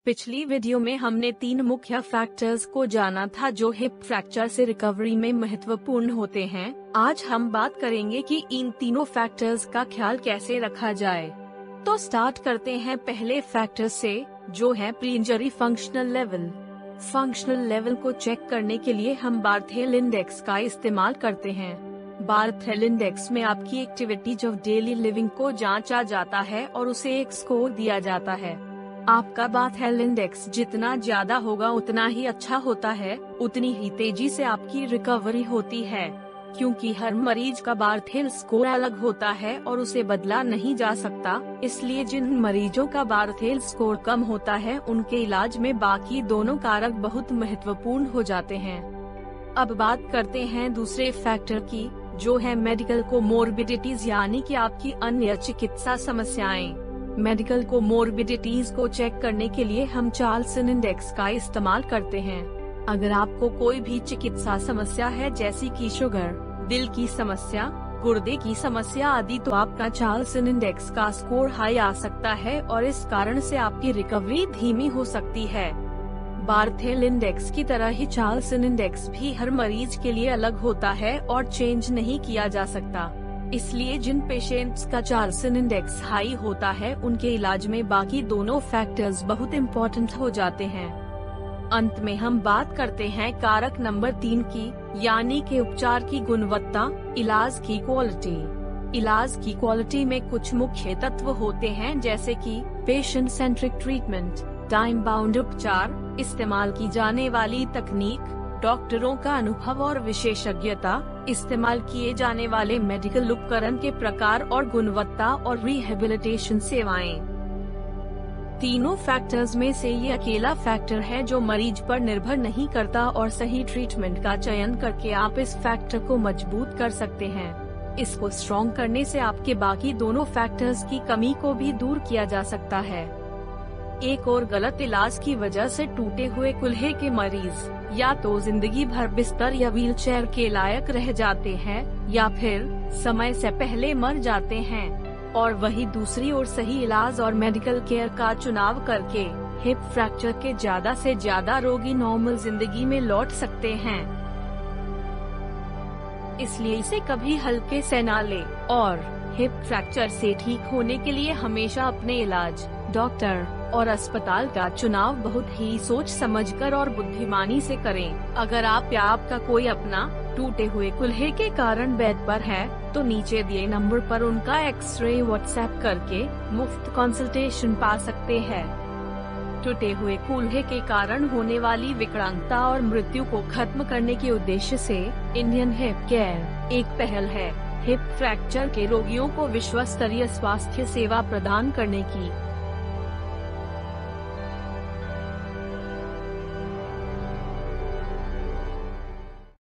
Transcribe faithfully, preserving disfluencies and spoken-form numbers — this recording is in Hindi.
पिछली वीडियो में हमने तीन मुख्य फैक्टर्स को जाना था जो हिप फ्रैक्चर से रिकवरी में महत्वपूर्ण होते हैं। आज हम बात करेंगे कि इन तीनों फैक्टर्स का ख्याल कैसे रखा जाए। तो स्टार्ट करते हैं पहले फैक्टर से, जो है pre injury functional level. Functional level को चेक करने के लिए हम बार्थेल इंडेक्स का इस्तेमाल करते हैं। बार्थेल इंडेक्स में आपकी एक्टिविटीज ऑफ डेली लिविंग को जांचा जाता है और उसे एक स्कोर दिया जाता है। आपका बार्थेल इंडेक्स जितना ज्यादा होगा उतना ही अच्छा होता है, उतनी ही तेजी से आपकी रिकवरी होती है। क्योंकि हर मरीज का बार्थेल स्कोर अलग होता है और उसे बदला नहीं जा सकता, इसलिए जिन मरीजों का बार्थेल स्कोर कम होता है उनके इलाज में बाकी दोनों कारक बहुत महत्वपूर्ण हो जाते हैं। अब बात करते हैं दूसरे फैक्टर की, जो है मेडिकल कोमोर्बिडिटीज, यानी कि आपकी अन्य चिकित्सा समस्याएं। मेडिकल कोमोर्बिडिटीज को चेक करने के लिए हम चार्ल्सन इंडेक्स का इस्तेमाल करते हैं। अगर आपको कोई भी चिकित्सा समस्या है, जैसे कि शुगर, दिल की समस्या, गुर्दे की समस्या आदि, तो आपका चार्ल्सन इंडेक्स का स्कोर हाई आ सकता है और इस कारण से आपकी रिकवरी धीमी हो सकती है। बार्थेल इंडेक्स की तरह ही चार्ल्सन इंडेक्स भी हर मरीज के लिए अलग होता है और चेंज नहीं किया जा सकता। इसलिए जिन पेशेंट्स का चार्ल्सन इंडेक्स हाई होता है उनके इलाज में बाकी दोनों फैक्टर्स बहुत इम्पोर्टेंट हो जाते हैं। अंत में हम बात करते हैं कारक नंबर तीन की, यानी कि उपचार की गुणवत्ता, इलाज की क्वालिटी। इलाज की क्वालिटी में कुछ मुख्य तत्व होते हैं, जैसे कि patient centric treatment, time bound उपचार, इस्तेमाल की जाने वाली तकनीक, डॉक्टरों का अनुभव और विशेषज्ञता, इस्तेमाल किए जाने वाले मेडिकल उपकरण के प्रकार और गुणवत्ता, और रिहेबिलिटेशन सेवाएं। तीनों फैक्टर्स में से ये अकेला फैक्टर है जो मरीज पर निर्भर नहीं करता और सही ट्रीटमेंट का चयन करके आप इस फैक्टर को मजबूत कर सकते हैं। इसको स्ट्रॉन्ग करने से आपके बाकी दोनों फैक्टर्स की कमी को भी दूर किया जा सकता है। एक और गलत इलाज की वजह से टूटे हुए कुल्हे के मरीज या तो जिंदगी भर बिस्तर या व्हीलचेयर के लायक रह जाते हैं या फिर समय से पहले मर जाते हैं। और वही दूसरी ओर सही इलाज और मेडिकल केयर का चुनाव करके हिप फ्रैक्चर के ज्यादा से ज्यादा रोगी नॉर्मल जिंदगी में लौट सकते हैं। इसलिए इसे कभी हल्के से ना ले और हिप फ्रैक्चर से ठीक होने के लिए हमेशा अपने इलाज, डॉक्टर और अस्पताल का चुनाव बहुत ही सोच समझकर और बुद्धिमानी से करें। अगर आप या आपका कोई अपना टूटे हुए कुल्हे के कारण बेड पर है, तो नीचे दिए नंबर पर उनका एक्सरे व्हाट्सएप करके मुफ्त कंसल्टेशन पा सकते हैं। टूटे हुए कुल्हे के कारण होने वाली विकलांगता और मृत्यु को खत्म करने के उद्देश्य से इंडियन हिप केयर एक पहल है हिप फ्रैक्चर के रोगियों को विश्व स्तरीय स्वास्थ्य सेवा प्रदान करने की।